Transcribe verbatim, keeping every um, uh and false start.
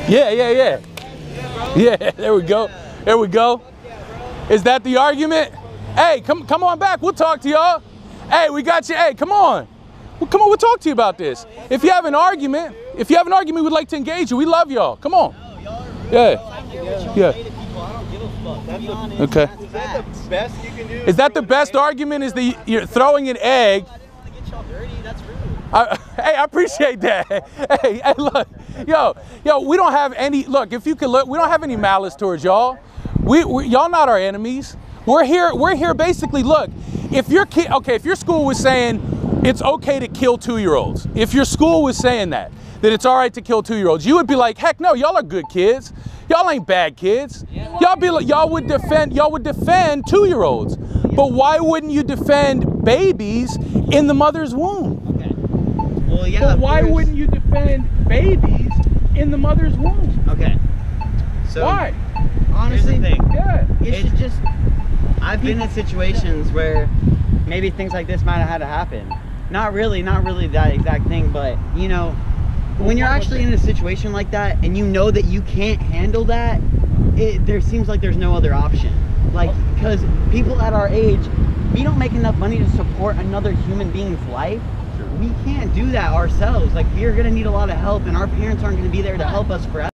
Yeah, yeah, yeah. Yeah, there we go. There we go. Is that the argument? Hey, come come on back. We'll talk to y'all. Hey, we got you. Hey, come on. Well, come on, we'll talk to you about this. If you have an argument, if you have an argument, we'd like to engage you. We love y'all. Come on. Yeah. Yeah. Okay. Is that the best you can do? Is that the best argument? Is the you're throwing an egg? I, hey, I appreciate that. Hey, hey, look, yo, yo, we don't have any. Look, if you could look, we don't have any malice towards y'all. We, we y'all not our enemies. We're here. We're here basically. Look, if your kid, okay, if your school was saying it's okay to kill two-year-olds, if your school was saying that, that it's all right to kill two-year-olds, you would be like, heck no, y'all are good kids. Y'all ain't bad kids. Y'all be like, y'all would defend, y'all would defend two-year-olds. But why wouldn't you defend babies in the mother's womb? Well, yeah. But why wouldn't you defend babies in the mother's womb? Okay. So why? Honestly, Here's the thing. Yeah. It should just. I've been in situations where maybe things like this might have had to happen. Not really, not really that exact thing, but you know, when you're actually in a situation like that and you know that you can't handle that, it, there seems like there's no other option. Like, because people at our age, we don't make enough money to support another human being's life. We can't do that ourselves. Like, we're gonna need a lot of help, and our parents aren't gonna be there to help us forever.